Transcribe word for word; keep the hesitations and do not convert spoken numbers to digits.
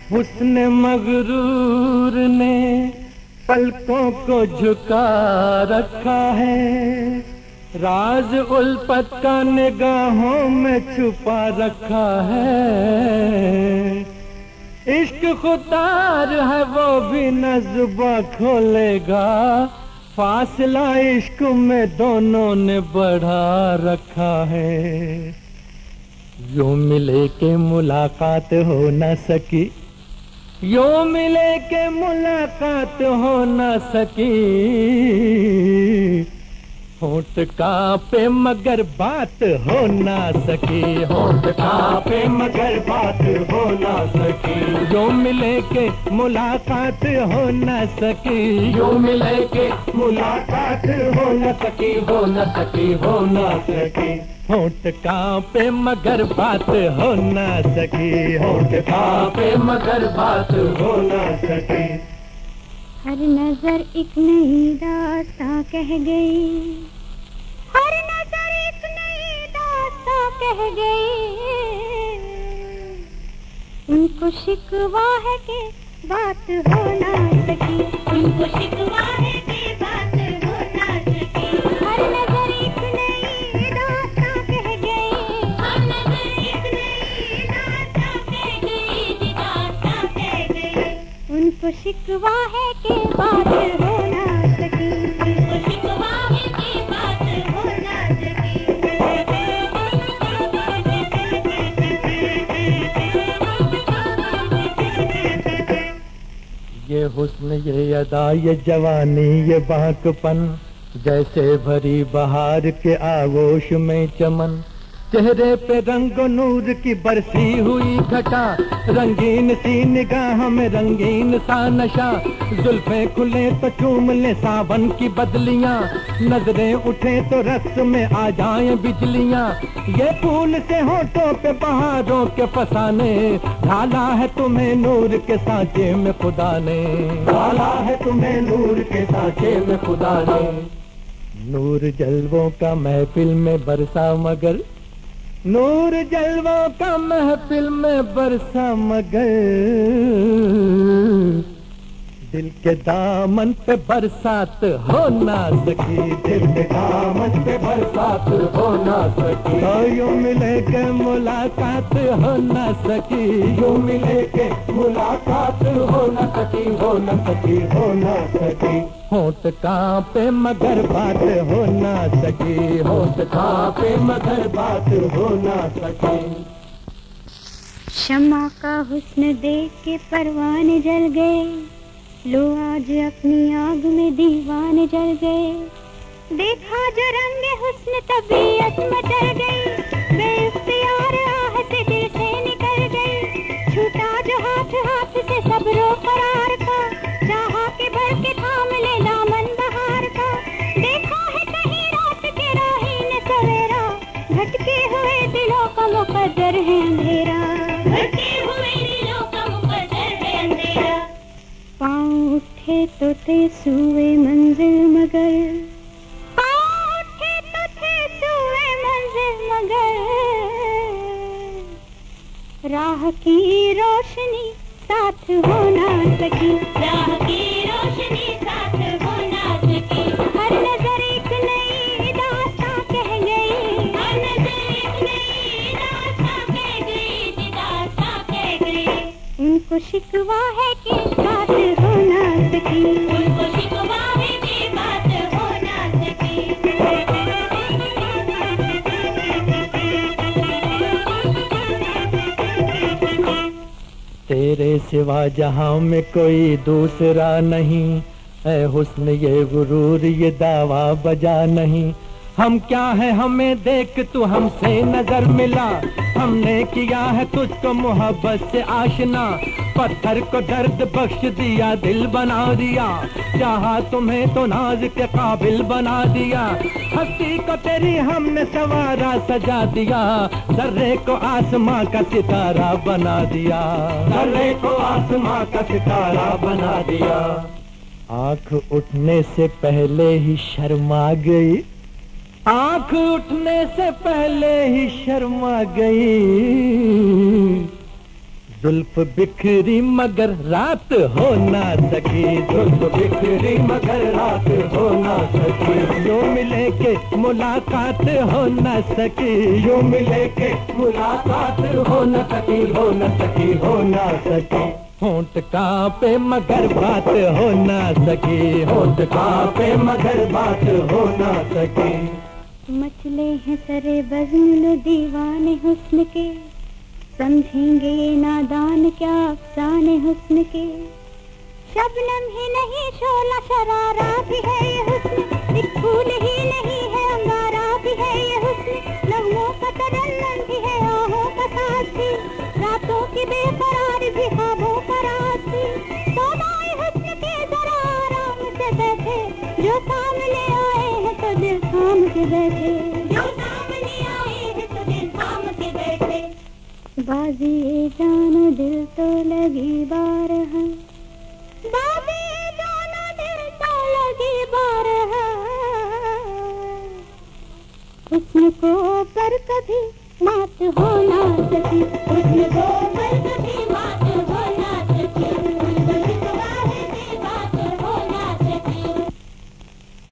हुस्न मगरूर ने पलकों को झुका रखा है, राज उल्फत का निगाहों में छुपा रखा है। इश्क खुदार है वो भी न जुबां खोलेगा, फासला इश्क में दोनों ने बढ़ा रखा है। यूं मिले के मुलाकात हो न सकी, यूं मिले के मुलाकात हो न सकी, होंठ कांपे मगर बात हो ना सकी, होंठ कांपे मगर बात हो ना सकी। यूं मिले के मुलाकात हो न सकी, यूं मिले के मुलाकात हो न सकी, हो न सकी, हो न सकी। होंठ कांपे मगर बात हो ना सकी, होंठ कांपे मगर बात हो ना सकी। हर नजर एक नई दास्तां कह गई, हर नजर एक नई दास्तां कह गई। उनको शिकवा है कि बात हो ना सकी, उनको शिकवा है कि बात हो ना सकी। हर नजर एक नई दास्तां कह गई, हर नजर एक नई दास्तां कह गई, दास्तां कह गई। उनको शिकवा है कि बात हो ना सकी, उनको शिकवा है कि बात हो ना सकी। ये हुस्न ये अदा ये जवानी ये बांकपन, जैसे भरी बहार के आगोश में चमन। चेहरे पे रंग नूर की बरसी हुई घटा, रंगीन सी निगाह में रंगीन सा नशा। जुल्फें खुले तो चूम ले सावन की बदलियां, नजरें उठे तो रक्स में आ जाएं बिजलियां। ये फूल से होठों पे बहारों के फसाने, ढाला है तुम्हें नूर के सांचे में खुदा ने, ढाला है तुम्हें नूर के सांचे में खुदा ने। नूर जलवों का महफिल में बरसा मगर, नूर जलवों का महफिल में बरसा मगर, दिल के दामन पे बरसात हो ना सकी, दिल के दामन पे बरसात हो ना सकी। तो यूं मिले के मुलाकात हो ना सकी, यूं मिले के मुलाकात हो ना सकी, हो ना सकी, हो ना सकी। होंठ कांपे मगर बात हो ना सकी, होंठ कांपे मगर बात हो ना सकी। शम्मा का हुस्न देख के परवाने जल गए, लो आज अपनी आग में दीवाने जल गए। देखा जो रंग हुस्न तबीयत मचल गई, बेइख्तियार आह से दिल से निकल गई। छूटा जो हाथ हाथ से सब्रो करार का, चाहा के भर के थाम ले दामन बहार का। देखा है कहीं रात के राही ने सवेरा, भटके हुए दिलों का मुकद्दर है अंधेरा, भटके हुए दिलों का मुकद्दर है अंधेरा। पाँव उठे तो थे सुए मंजिल मगर, पाँव उठे तो थे सुए मंजिल मगर, राह की रोशनी साथ हो ना सकी, राह की रोशनी साथ हो ना सकी। हर नजर एक नई दास्तां कह गई, हर नजर एक नई दास्तां कह गई, दास्तां कह गई। उनको शिकवा है कि बात हो ना सकी, उनको शिकवा है कि बात हो ना सकी। तेरे सिवा जहां में कोई दूसरा नहीं, ऐ हुस्न ये गुरूर ये दावा बजा नहीं। हम क्या है हमें देख तू हमसे नजर मिला, हमने किया है तुझको मोहब्बत से आशना। पत्थर को दर्द बख्श दिया दिल बना दिया, चाहा तुम्हें तो नाज के काबिल बना दिया। हस्ती को तेरी हमने सवारा सजा दिया, जर्रे को आसमां का सितारा बना दिया, जर्रे को आसमां का सितारा बना दिया। आंख उठने से पहले ही शर्मा गई, आंख उठने से पहले ही शर्मा गई। जुल्फ बिखरी मगर रात हो ना सकी, जुल्फ बिखरी मगर रात हो ना सकी, यूं मिले के मुलाकात हो ना सकी, यूं मिले के मुलाकात हो न सकी, हो न सकी, हो ना सकी। होंठ कांपे मगर बात हो ना सकी, होंठ कांपे मगर बात हो ना सकी। मचले हैं सरे बज़्म दीवाने हुस्न के, समझेंगे ये नादान क्या अफसाने हुस्न के। शबनम ही नहीं शोला शरारा भी है ये हुस्न, एक फूल ही नहीं है अंगारा भी है ये हुस्न, लम्हों का तरन्नुम भी है आहों का साथी, रातों की बेकरार भी ख्वाबों का राती। सौदाए हुस्न के जरा आराम से बैठे, जो सामने आए हैं तो दिल थाम के बैठे, जो सामने आए हैं तो दिल थाम के बैठे। बाजी जानो दिल तो लगी बारह, बाजी जानो दिल तो लगी बारह, हुस्न को पर कभी मात होना